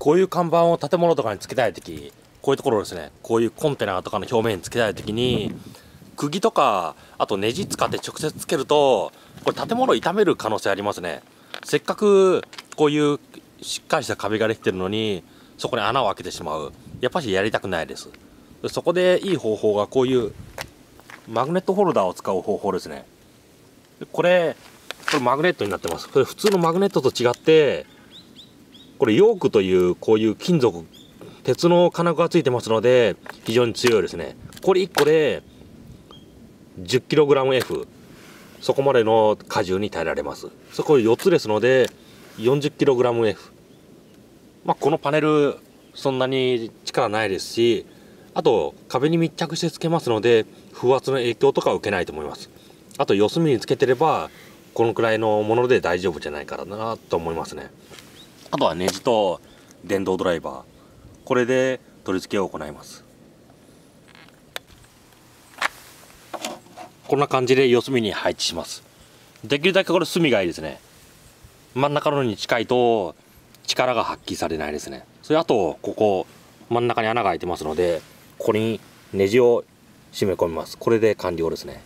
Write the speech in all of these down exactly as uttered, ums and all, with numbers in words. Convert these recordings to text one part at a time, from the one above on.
こういう看板を建物とかにつけたいとき、こういうところですね、こういうコンテナとかの表面につけたいときに、釘とか、あとネジ使って直接つけると、これ建物を傷める可能性ありますね。せっかくこういうしっかりした壁ができてるのに、そこに穴を開けてしまう。やっぱりやりたくないです。そこでいい方法がこういうマグネットホルダーを使う方法ですね。これ、これマグネットになってます。これ普通のマグネットと違って、これヨークというこういう金属、鉄の金具がついてますので、非常に強いですね。これいっこで じゅっキログラムエフ、そこまでの荷重に耐えられます。そこよっつですので よんじゅっキログラムエフ。まあ、このパネルそんなに力ないですし、あと壁に密着してつけますので風圧の影響とかは受けないと思います。あと四隅につけてればこのくらいのもので大丈夫じゃないかなと思いますね。あとはネジと電動ドライバー、これで取り付けを行います。こんな感じで四隅に配置します。できるだけこれ隅がいいですね。真ん中のに近いと力が発揮されないですね。それあとここ真ん中に穴が開いてますので、ここにネジを締め込みます。これで完了ですね。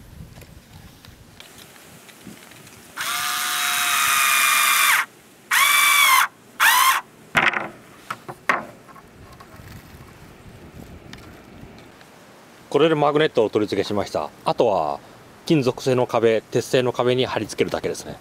これでマグネットを取り付けしました。あとは金属製の壁、鉄製の壁に貼り付けるだけですね。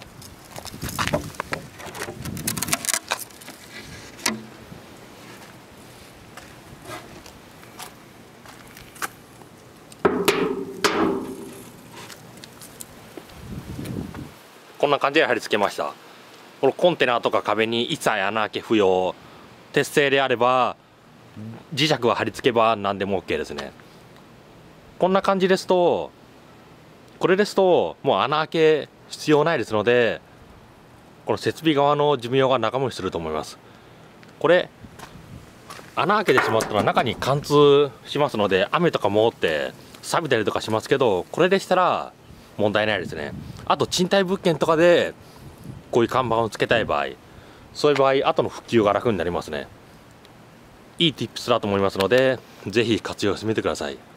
こんな感じで貼り付けました。このコンテナとか壁に一切穴開け不要。鉄製であれば磁石が貼り付けば何でも OK ですね。こんな感じですと、これですともう穴開け必要ないですので、この設備側の寿命が長持ちすると思います。これ穴開けてしまったら中に貫通しますので、雨とかもって錆びたりとかしますけど、これでしたら問題ないですね。あと賃貸物件とかでこういう看板をつけたい場合、そういう場合後の復旧が楽になりますね。いい tips だと思いますので、ぜひ活用してみてください。